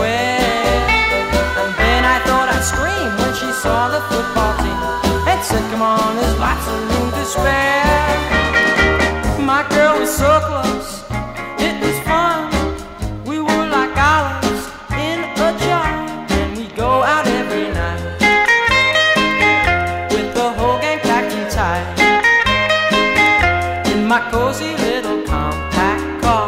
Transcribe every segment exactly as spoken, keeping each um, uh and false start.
square. And then I thought I'd scream when she saw the football team and said, come on, there's lots of room to spare. My girl was so close, it was fun. We were like olives in a jar, and we'd go out every night with the whole gang packed and tight in my cozy little compact car.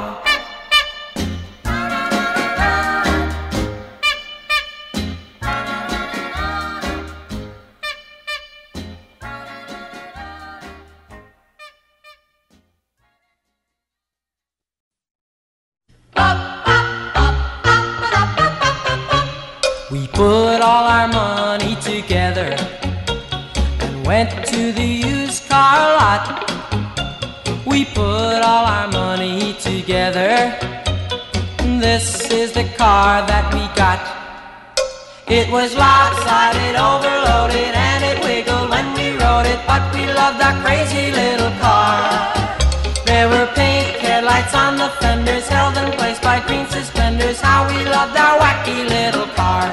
We put all our money together and went to the used car lot. We put all our money together. This is the car that we got. It was lopsided, overloaded, and it wiggled when we rode it, but we loved our crazy little car. There were pink headlights on the fenders, held in place by green suspenders. How we loved our wacky little car.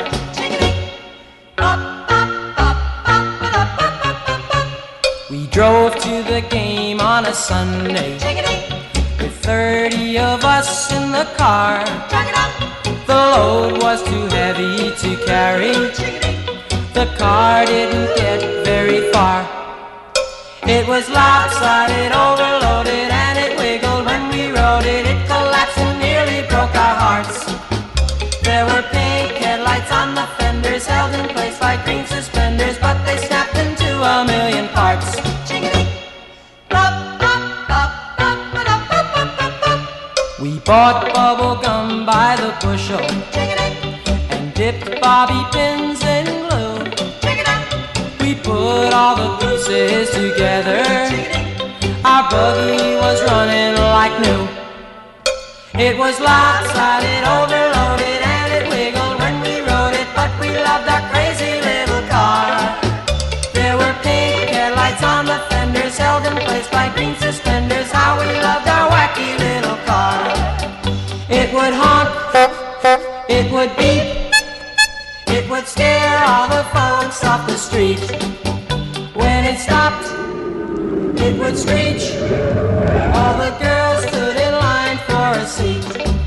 We drove to the game on a Sunday with thirty of us in the car. The load was too heavy to carry. The car didn't get very far. It was lopsided, overloaded, and it wiggled when we rode it. It collapsed and nearly broke our hearts. There were pink headlights on the fenders, held in place by green suspenders, but they snapped into a million parts. We bought bubble gum by the bushel and dipped bobby pins in glue. We put all the pieces together. Our buggy was running like new. It was lopsided, overloaded, and it wiggled when we rode it, but we loved our crazy little car. There were pink headlights on the fenders, held in place by green suspenders. How we loved our wacky little car. It would honk, it would beep, it would scare all the folks off the street. When it stopped, it would screech. All the girls stood in line for a seat.